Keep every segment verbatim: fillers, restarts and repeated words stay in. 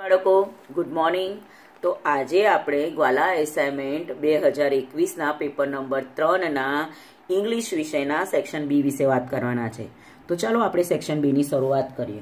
બાળકો good morning. તો આજે આપણે ગ્વાલા એસાઇનમેન્ટ બે હજાર એકવીસના પેપર નંબર ત્રણના ઇંગ્લિશ વિષયના સેક્શન બી વિશે વાત કરવાના છે। તો ચાલો આપણે સેક્શન બીની શરૂઆત કરીએ।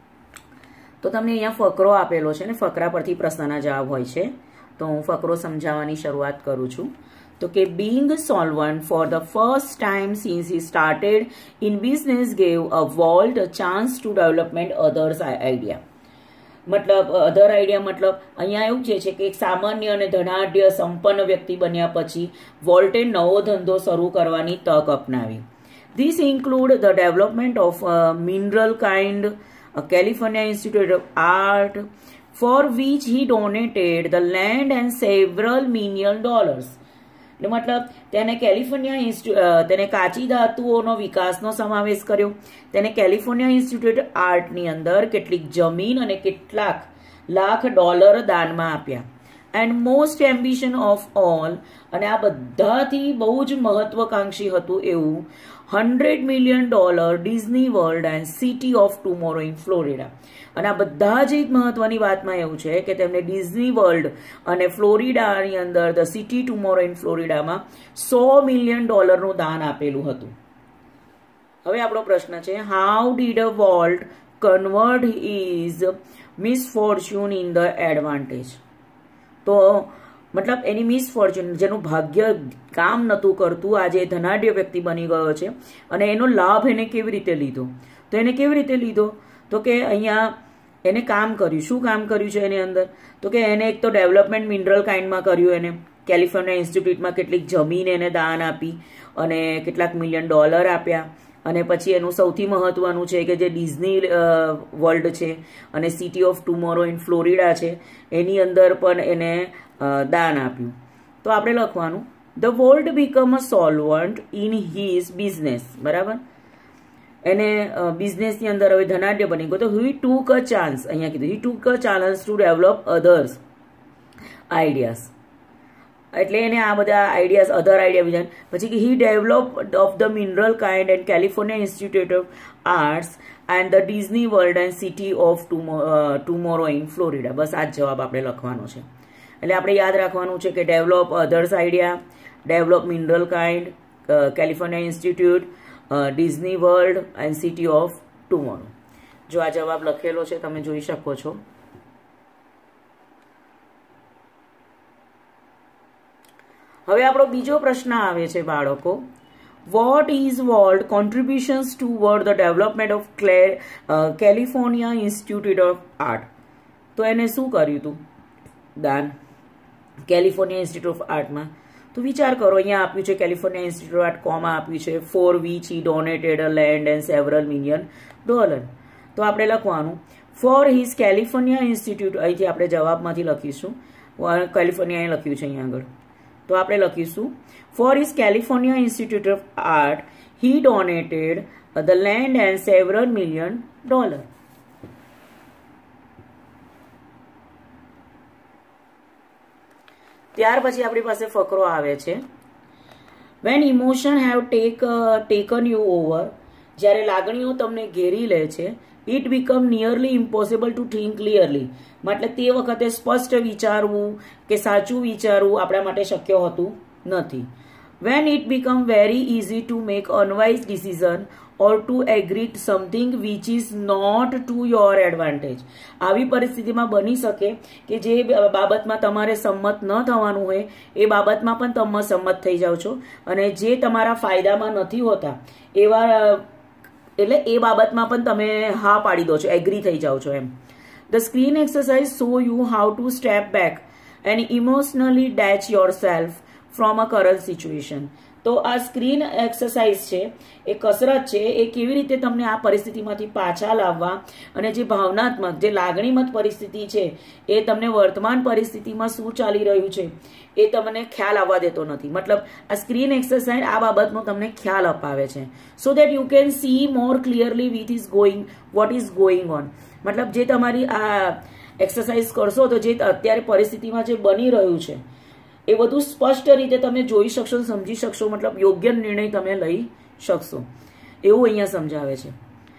તો તમને અહીંયા ફકરો આપેલો છે ને, ફકરા પરથી પ્રશ્નના જવાબ હોય છે। તો હું ફકરો સમજાવવાની શરૂઆત કરું છું। તો કે being solvent for the first time since he started in business gave a world a chance to development others idea। मतलब अदर आइडिया मतलब अहींया एवुं छे के एक सामान्य अने धनाढ्य संपन्न व्यक्ति बन्या पछी वोल्टे नवो धंधो शरू करवानी तक अपनावी। This include the development of a mineral kind, a California Institute of Art, for which he donated the land and several million dollars। मतलब તેને કેલિફોર્નિયા તેને કાચી ધાતુઓનો વિકાસનો સમાવેશ કર્યો। તેને કેલિફોર્નિયા ઇન્સ્ટિટ્યૂટ આર્ટની અંદર કેટલીક જમીન અને કેટલાક લાખ ડોલર દાનમાં આપ્યા। And most ambition of all, અને આ બધાથી બહુ જ મહત્વકાંક્ષી હતું એવું hundred million dollar Disney World and City of Tomorrow in Florida. અને આ બધા જ મહત્વની વાતમાં એવું છે કે તેમણે ડિઝની વર્લ્ડ અને ફ્લોરિડાની અંદર ધ સિટી ટુમોરો ઇન ફ્લોરિડામાં સો મિલિયન ડોલરનું દાન આપેલું હતું। હવે આપણો પ્રશ્ન છે, how did a Walt convert his misfortune in the advantage. તો मतलब एनी मिसफॉर्च्यून जेनु भाग्य काम नतु करतु आज धनाढ्य व्यक्ति बनी गयो छे अने एनो लाभ एने केवी रीते लीधो। तो एने केवी रीते लीधो तो के अहींया एने काम कर्युं। शुं काम कर्युं छे एनी अंदर? तो के एने एक तो डेवलपमेंट मिनरल काइंड में कर्युं। एने कैलिफोर्निया इंस्टिट्यूट में केटलीक जमीन एने दान आपी अने केटलाक मिलियन डॉलर आप्या। અને પછી એનું સૌથી મહત્વનું છે કે જે ડિઝની વર્લ્ડ છે અને City of Tomorrow in Florida છે એની અંદર પણ એને દાન આપ્યું। તો આપણે લખવાનું the Walt become a solvent in his business. બરાબર, એને બિઝનેસની અંદર હવે ધનાઢ્ય બની ગયો। તો હી ટુક અ ચાન્સ, અહીંયા કીધું he took a chance to develop others ideas. એટલે એને આ બધા આઈડિયાઝ અધર આઈડિયા બીજા પછી કે he develop of the mineral kind and California Institute of Arts and the Disney World and City of Tomorrow in Florida. બસ આ જ જવાબ આપણે લખવાનો છે। એટલે આપણે યાદ રાખવાનું છે કે develop others idea, develop mineral kind, California Institute, Disney World and City of Tomorrow. જો આ જવાબ લખેલો છે તમે જોઈ શકો છો। હવે આપણો બીજો પ્રશ્ન આવે છે બાળકો, what is Walt contributions toward the development of California Institute of Art. તો એને શું કર્યું હતું દાન કેલિફોર્નિયા ઇન્સ્ટિટ્યૂટ ઓફ આર્ટમાં? તો વિચાર કરો, અહીંયા આપ્યું છે કેલિફોર્નિયા ઇન્સ્ટિટ્યૂટ ઓફ આર્ટ કોમાં આપ્યું છે for which he donated a land and several million dollar. તો આપણે લખવાનું ફોર હિઝ કેલિફોર્નિયા ઇન્સ્ટિટ્યૂટ, અહીંથી આપણે જવાબમાંથી લખીશું, કેલિફોર્નિયા લખ્યું છે અહીંયા આગળ। તો આપણે લખીશું for his California Institute of Art he donated the land and several million dollar. ત્યાર પછી આપણી પાસે ફકરો આવે છે, when emotion have take taken you over, જ્યારે લાગણીઓ તમને ઘેરી લે છે, it become nearly impossible to think clearly, मतलब તે વખતે સ્પષ્ટ વિચારવું કે સાચું વિચારવું આપણા માટે શક્ય હોતું નથી। When it become very easy to make unwise decision or to agree something which is not to your advantage, આવી પરિસ્થિતિમાં બની શકે કે જે બાબતમાં તમારે સંમત ન થવાનું હોય એ બાબતમાં પણ તમે સંમત થઈ જાઓ છો અને જે તમારા ફાયદામાં નથી હોતા એવા એટલે એ બાબતમાં પણ તમે હા પાડી દો છો, એગ્રી થઈ જાઓ છો એમ। The screen exercise show you how to step back and emotionally detach yourself from a current situation। તો આ સ્ક્રીન એક્સરસાઇઝ છે, એ કસરત છે, એ કેવી રીતે તમને આ પરિસ્થિતિમાંથી પાછા લાવવા અને જે ભાવનાત્મક જે લાગણીમત પરિસ્થિતિ છે એ તમને વર્તમાન પરિસ્થિતિમાં શું ચાલી રહ્યું છે એ તમને ખ્યાલ આવવા દેતો નથી। મતલબ આ સ્ક્રીન એક્સરસાઇઝ આ બાબતનો તમને ખ્યાલ અપાવે છે so that you can see more clearly with is going what is going on. मतलब जे तमारी आ एक्सरसाइज करशो तो जे अत्यारे परिस्थितिमां जे बनी रह्युं छे ए बधुं स्पष्ट रीते तमे जोई शकशो, समजी शकशो, मतलब योग्य निर्णय तमे लई शकशो एवुं अहींया समजावे छे।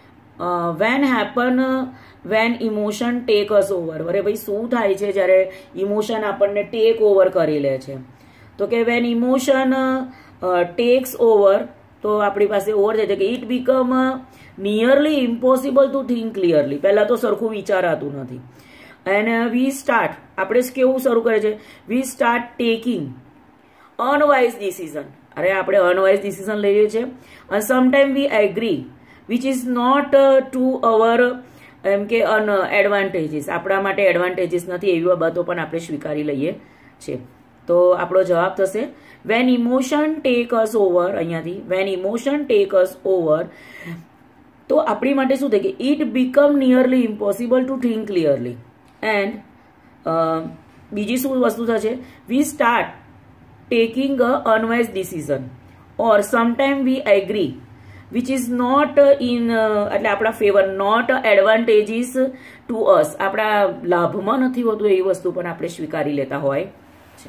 When happen when emotion take us over. અરે ભાઈ શું થાય છે જ્યારે ઇમોશન આપણને ટેક ઓવર કરી લે છે? તો કે વેન ઇમોશન ટેક્સ ઓવર, તો આપણી પાસે ઓવર થાય છે કે it become nearly impossible to think clearly. પહેલા તો સરખું વિચારાતું નથી. એન્ડ વી સ્ટાર્ટ, આપણે કેવું શરૂ કરે છે? We start taking unwise decision. અરે આપણે અનવાઇઝ ડિસિઝન લઈએ છીએ. અને sometime we agree which is not to our એમ કે અન એડવાન્ટેજીસ, આપણા માટે એડવાન્ટેજીસ નથી એવી બાબતો પણ આપણે સ્વીકારી લઈએ છીએ. તો આપણો જવાબ થશે when emotion take us over. અહીંયાથી when emotion take us over, તો આપણી માટે શું થાય કે it become nearly impossible to think clearly. And બીજી શું વસ્તુ થશે? We start taking a unwise decision or sometime we agree which is not in એટલે આપણા ફેવર, નોટ એડવાન્ટેજીસ ટુ અસ, આપણા લાભમાં નથી હોતું એવી વસ્તુ પણ આપણે સ્વીકારી લેતા હોય છે.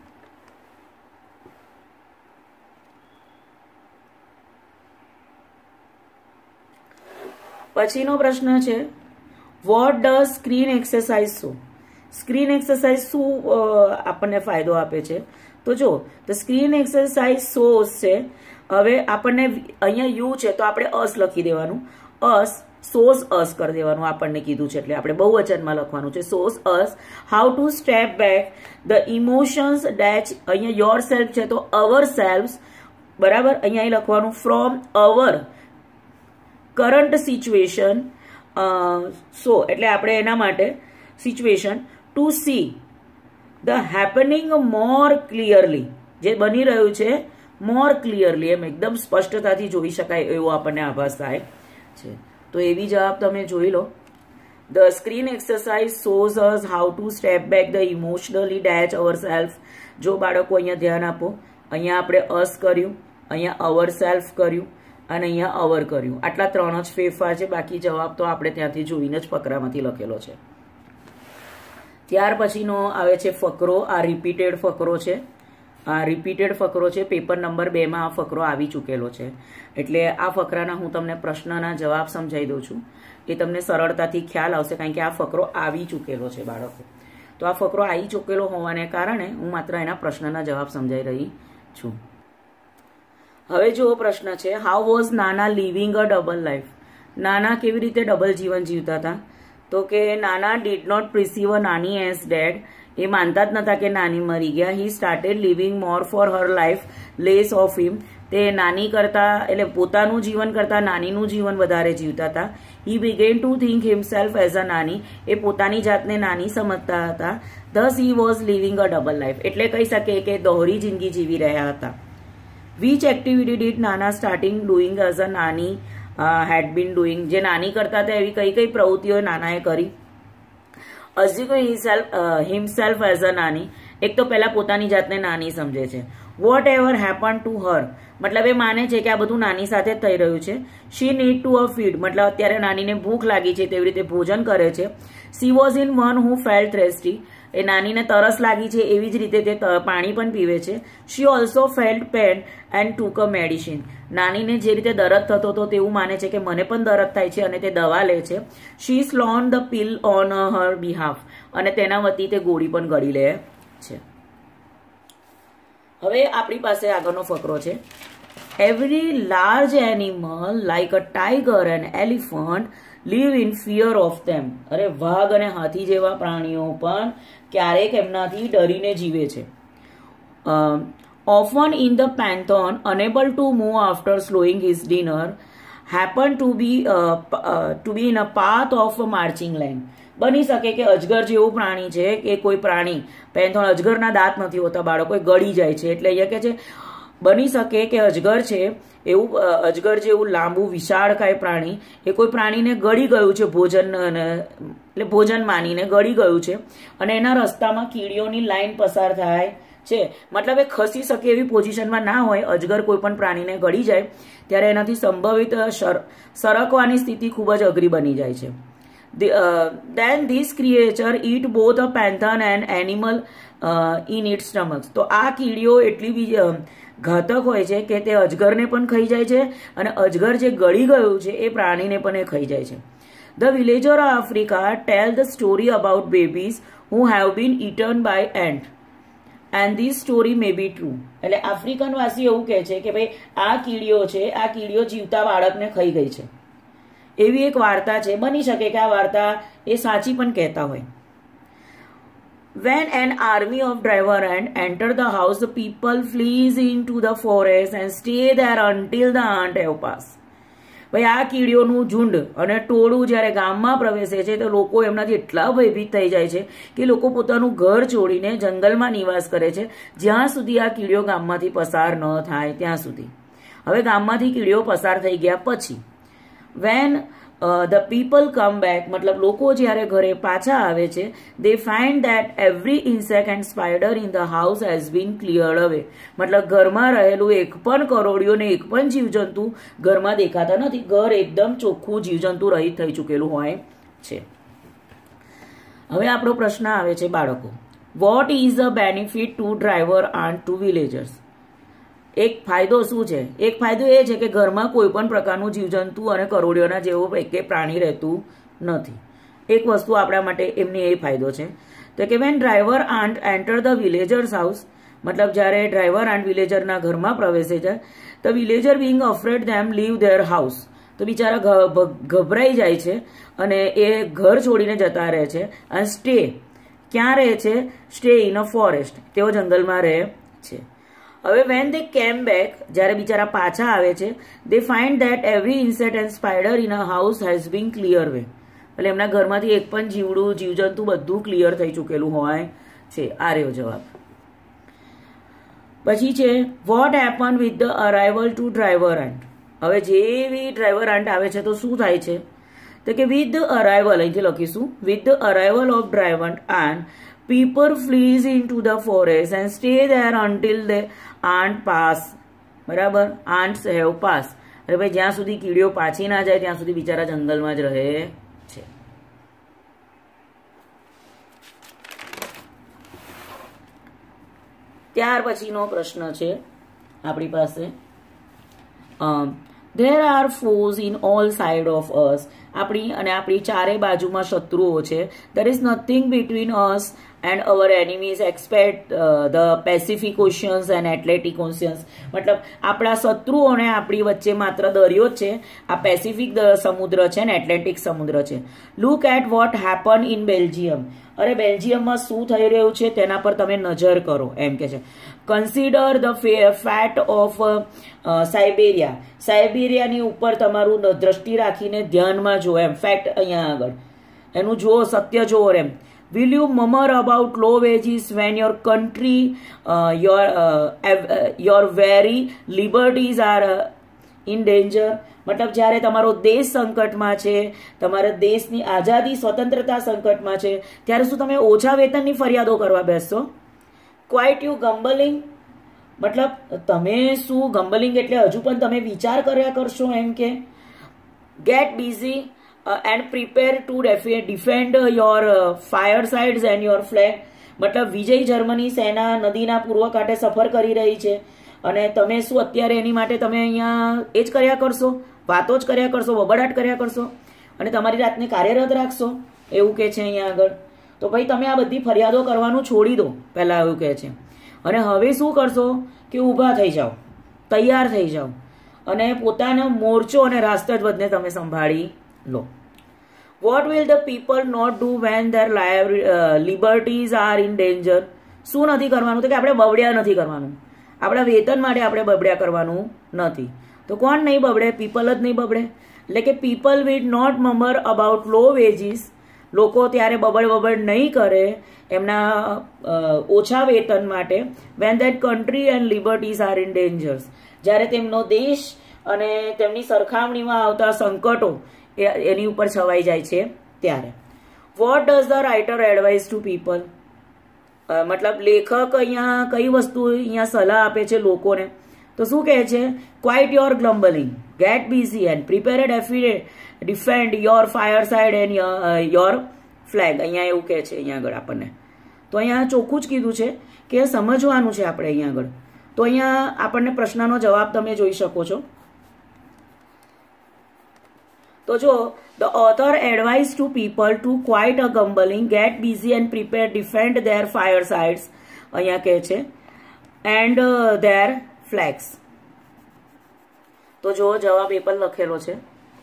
પછીનો પ્રશ્ન છે what does screen exercise show? Screen exercise શું આપણને ફાયદો આપે છે? તો જો તો સ્ક્રીન એક્સરસાઇઝ શોઝ છે. હવે આપણને અહીંયા યુ છે તો આપણે અસ લખી દેવાનું. અસ શોઝ અસ કરી દેવાનું આપણને કીધું છે એટલે આપણે બહુવચનમાં લખવાનું છે. Shows us how to step back the emotions detach, અહીંયા યોર સેલ્ફ છે તો અવર સેલ્ફ, બરાબર. અહીંયા લખવાનું from our current situation. So એટલે આપણે એના માટે situation to see the happening more clearly, જે બની રહ્યું છે મોર ક્લિયરલી, એમ એકદમ સ્પષ્ટતાથી જોઈ શકાય એવો આપણને આભાસ થાય છે. તો એવી જવાબ તમે જોઈ લો. The screen exercise shows us how to step back the emotionally detach our self. જો બાળકો અહીંયા ધ્યાન આપો, અહીંયા આપણે અસ કર્યું, અહીંયા અવર સેલ્ફ કર્યું અને અહીંયા અવર કર્યું. આટલા ત્રણ જ ફેરફાર છે, બાકી જવાબ તો આપણે ત્યાંથી જોઈને જ ફકરામાંથી લખેલો છે. ત્યાર પછીનો આવે છે ફકરો. આ રિપીટેડ ફકરો છે. આ રિપીટેડ ફકરો છે. પેપર નંબર બે માં આ ફકરો આવી ચૂકેલો છે. એટલે આ ફકરાના હું તમને પ્રશ્નના જવાબ સમજાવી દઉં છું. એ તમને સરળતાથી ખ્યાલ આવશે કારણ કે આ ફકરો આવી ચૂકેલો છે બાળકો. તો આ ફકરો આવી ચૂકેલો હોવાને કારણે હું માત્ર એના પ્રશ્નના જવાબ સમજાવી રહી છું. હવે જો પ્રશ્ન છે how was Nana living a double life? નાના કેવી રીતે ડબલ જીવન જીવતા હતા? તો કે નાના ડીડ નોટ પ્રિસીવ અ નાની એઝ ડેડ. એ માનતા જ નતા કે નાની મરી ગયા. He started living more for her life less of him. તે નાની કરતા એટલે પોતાનું જીવન કરતા નાનીનું જીવન વધારે જીવતા હતા. He began to think himself as a Nani. એ પોતાની જાતને નાની સમજતા હતા. Thus he was living a double life. એટલે કહી શકે કે દોહરી જિંદગી જીવી રહ્યા હતા. Which activity did Nana starting doing as a Nani head bin doing? જે નાની કરતા હતા એવી કઈ કઈ પ્રવૃત્તિઓ નાનાએ કરી? અઝ્યુમ હિમસેલ્ફ એઝ અ નાની. એક તો પહેલા પોતાની જાતને નાની સમજે છે. Whatever happen to her, મતલબ એ માને છે કે આ બધું નાની સાથે જ થઈ રહ્યું છે. She need to a feed, મતલબ અત્યારે નાનીને ભૂખ લાગી છે તેવી રીતે ભોજન કરે છે. She was in one who felt thirsty. એ નાનીને તરસ લાગી છે એવી જ રીતે તે પાણી પણ પીવે છે. She also felt pain and took a medicine. નાનીને જે રીતે દરદ થતો હતો તેવું માને છે કે મને પણ દરદ થાય છે અને તે દવા લે છે. She swallowed the pill on her behalf. અને તેના વતી તે ગોળી પણ ગળી લે છે. હવે આપણી પાસે આગળનો ફકરો છે. Every large animal like a tiger and elephant live in fear of them. અરે વાઘ અને હાથી જેવા પ્રાણીઓ પણ ક્યારેક એમનાથી ડરીને જીવે છે. Often in the python unable to move after swallowing his dinner happen to be to be in a path of marching line. બની શકે કે અજગર જેવું પ્રાણી છે કે કોઈ પ્રાણી, પેન્થોન અજગરના દાંત નથી હોતા બાળકો, ગળી જાય છે. એટલે અહીંયા કે છે બની શકે કે અજગર છે એવું અજગર જેવું લાંબુ વિશાળકાય પ્રાણી એ કોઈ પ્રાણીને ગળી ગયું છે ભોજન, એટલે ભોજન માનીને ગળી ગયું છે અને એના રસ્તામાં કીડીઓની લાઈન પસાર થાય છે. મતલબ એ ખસી શકે એવી પોઝિશનમાં ના હોય. અજગર કોઈ પણ પ્રાણીને ગળી જાય ત્યારે એનાથી સંભવિત સરકવાની સ્થિતિ ખૂબ જ અઘરી બની જાય છે. then this creature eat both a panther and animal uh, in its stomach. તો આ કીડીઓ એટલી બી ઘાતક હોય છે કે તે અજગરને પણ ખાઈ જાય છે અને અજગર જે ગળી ગયું છે એ પ્રાણીને પણ એ ખાઈ જાય છે. The villager of Africa tell the story about babies who have been eaten by ant and this story may be true. એટલે આફ્રિકન વાસી એવું કહે છે કે ભાઈ આ કીડીઓ છે, આ કીડીઓ જીવતા બાળકને ખાઈ ગઈ છે. એવી એક વાર્તા છે, બની શકે કે આ વાર્તા એ સાચી પણ કહેતા હોય. When an army of driver ant enter the house, the people flees into the forest and stay there until the ant have passed. ભાઈ આ કીડીઓનું ઝુંડ અને ટોળું જ્યારે ગામમાં પ્રવેશે છે તો લોકો એમનાથી એટલા ભયભીત થઈ જાય છે કે લોકો પોતાનું ઘર છોડીને જંગલમાં નિવાસ કરે છે જ્યાં સુધી આ કીડીઓ ગામમાંથી પસાર ન થાય ત્યાં સુધી. હવે ગામમાંથી કીડીઓ પસાર થઈ ગયા પછી when the people come back, મતલબ લોકો જ્યારે ઘરે પાછા આવે છે, they find that every insect and spider in the house has been cleared away. મતલબ ઘરમાં રહેલું એક પણ કરોડિયો ને એક પણ જીવજંતુ ઘરમાં દેખાતા નથી. ઘર એકદમ ચોખ્ખું જીવજંતુ રહિત થઈ ચૂકેલું હોય છે. હવે આપણો પ્રશ્ન આવે છે બાળકો, what is the benefit to driver and to villagers? એક ફાયદો શું છે? એક ફાયદો એ છે કે ઘરમાં કોઈ પણ પ્રકારનું જીવજંતુ અને કરોડિયોના જેવું કે પ્રાણી રહેતું નથી. એક વસ્તુ આપણા માટે એમની એ ફાયદો છે તો કે when driver ant enter the villagers house, મતલબ જ્યારે ડ્રાઈવર આન્ટ વિલેજરના ઘરમાં પ્રવેશે છે તો villager being afraid them leave their house, તો બિચારા ગભરાઈ જાય છે અને એ ઘર છોડીને જતા રહે છે. અને સ્ટે ક્યાં રહે છે? સ્ટે ઇન અ ફોરેસ્ટ, તેઓ જંગલમાં રહે છે. હવે વેન દે કેમ બેક, જ્યારે બિચારા પાછા આવે છે, they find that every insect and spider in a house has been clear way. એટલે એમના ઘરમાંથી એક પણ જીવડું જીવજંતુ બધું ક્લિયર થઈ ચૂકેલું હોય છે. આ રહ્યો જવાબ. પછી છે what happen with the arrival to driver ant. હવે જેવી ડ્રાઈવર આન્ટ આવે છે તો શું થાય છે? તો કે વિથ ધ અરાઇવલ, અહીંથી લખીશું, with the arrival of driver ant people flees into the forest and stay there until the ant pass. બરાબર, ants have passed. અરે ભાઈ જ્યાં સુધી કીડીઓ પાછી ના જાય ત્યાં સુધી બિચારા જંગલમાં જ રહે છે. ત્યાર પછીનો પ્રશ્ન છે આપણી પાસે, there are foes in all side of us. આપણી અને આપણી ચારે બાજુમાં શત્રુઓ છે. there is nothing between us and our enemies except uh, the Pacific Oceans and Atlantic Oceans. મતલબ આપણા શત્રુઓને આપણી વચ્ચે માત્ર દરિયો જ છે, આ પેસિફિક સમુદ્ર છે ને એટલેન્ટિક સમુદ્ર છે. look at what happened in Belgium. અરે બેલ્જિયમમાં શું થઈ રહ્યું છે તેના પર તમે નજર કરો એમ કે છે. Consider the fate of Siberia. સાઇબેરિયાની ઉપર તમારું દ્રષ્ટિ રાખીને ધ્યાનમાં જુઓ એમ. ફેક્ટ અહીંયા આગળ એનું જુઓ, સત્ય જુઓ એમ. will you murmur about low wages when your country uh, your uh, uh, your very liberties are uh, in danger? મતલબ જ્યારે તમારો દેશ સંકટમાં છે, તમારા દેશની આઝાદી સ્વતંત્રતા સંકટમાં છે, ત્યારે શું તમે ઓછા વેતનની ફરિયાદો કરવા બેસશો? ક્વાઇટ યુ ગમ્બલિંગ, મતલબ તમે શું ગમ્બલિંગ એટલે હજુ પણ તમે વિચાર કર્યા કરશો એમ કે. Get busy and prepare to defend your fire sides and your flag. મતલબ વિજય જર્મની સેના નદીના પૂર્વ કાંઠે સફર કરી રહી છે અને તમે શું અત્યારે એની માટે તમે અહીંયા એ જ કર્યા કરશો, વાતો જ કર્યા કરશો, બબડાટ કર્યા કરશો અને તમારી રાતને કાર્યરત રાખશો, એવું કે છે અહીંયા આગળ. તો ભાઈ તમે આ બધી ફરિયાદો કરવાનું છોડી દો પહેલા, એવું કહે છે. અને હવે શું કરશો કે ઊભા થઈ જાઓ, તૈયાર થઈ જાઓ અને પોતાનો મોરચો અને રાષ્ટ્રધ્વજને તમે સંભાળી લો. What will the people not do when their liberties are in danger. શું નથી કરવાનું? તો કે આપણે બબડ્યા નથી કરવાનું, આપણા વેતન માટે આપણે બબડ્યા કરવાનું નથી. તો કોણ નહીં બબડે? પીપલ જ નહીં બબડે. એટલે કે people will not murmur about low wages. લોકો ત્યારે બબડ બબડ નહીં કરે એમના ઓછા વેતન માટે. When that country and liberties are in dangers. જ્યારે તેમનો દેશ અને તેમની સરખામણીમાં આવતા સંકટો એની ઉપર છવાઈ જાય છે ત્યારે. What does the writer advise to people. મતલબ લેખક અહીંયા કઈ વસ્તુ અહીંયા સલાહ આપે છે લોકોને? તો શું કહે છે? Quit your grumbling, get busy and prepare defend your fire side and your flag. અહીંયા એવું કહે છે અહીંયા આગળ આપણને. તો અહીંયા ચોખ્ખું જ કીધું છે કે સમજવાનું છે આપણે અહીંયા આગળ. તો અહીંયા આપણને પ્રશ્નનો જવાબ તમે જોઈ શકો છો. તો જો the author advised to people to quiet a grumbling, get busy and prepare, defend their firesides, અહીંયા કહે છે, and uh, their flags. તો જો જવાબ એ પણ લખેલો છે.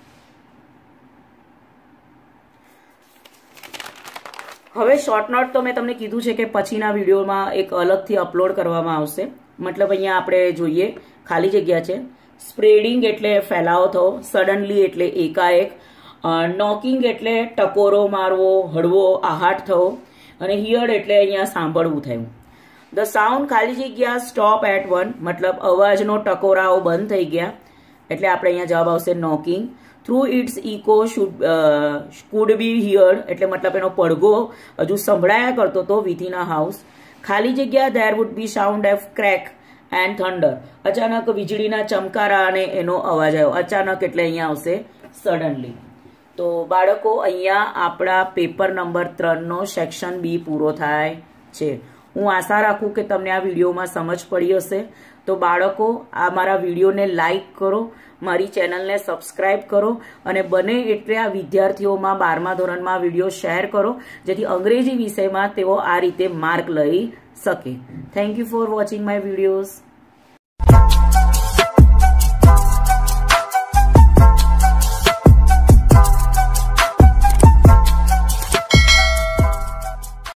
હવે શોર્ટ નોટ તો મેં તમને કીધું છે કે પછીના વિડીયોમાં એક અલગથી અપલોડ કરવામાં આવશે. મતલબ અહીંયા આપણે જોઈએ ખાલી જગ્યા છે. સ્પ્રેડિંગ એટલે ફેલાવો થવો, સડનલી એટલે એકાએક, નોકિંગ એટલે ટકોરો મારવો, હળવો આહાટ થવો, અને હિયર્ડ એટલે અહીંયા સાંભળવું થયું. ધ સાઉન્ડ ખાલી જગ્યા સ્ટોપ એટ વન, મતલબ અવાજનો ટકોરાઓ બંધ થઈ ગયા, એટલે આપણે અહીંયા જવાબ આવશે knocking. Through its echo should could be heard, એટલે મતલબ એનો પડઘો હજુ સંભળાયા કરતો હતો વિથિન અ હાઉસ. ખાલી જગ્યા there would be sound of crack and thunder, અચાનક વીજળીના ચમકારા અને એનો અવાજ આવ્યો. અચાનક એટલે અહીંયા આવશે સડનલી. તો બાળકો અહીંયા આપણા પેપર નંબર ત્રણનો સેક્શન બી પૂરો થાય છે. હું આશા રાખું કે તમને આ વિડીયોમાં સમજ પડી હશે. તો બાળકો આ મારા વિડીયોને લાઈક કરો, મારી ચેનલને સબસ્ક્રાઈબ કરો, અને બને એટલે આ વિદ્યાર્થીઓમાં બારમા ધોરણમાં વિડીયો શેર કરો, જેથી અંગ્રેજી વિષયમાં તેઓ આ રીતે માર્ક લઈ શકે. Thank you for watching my videos.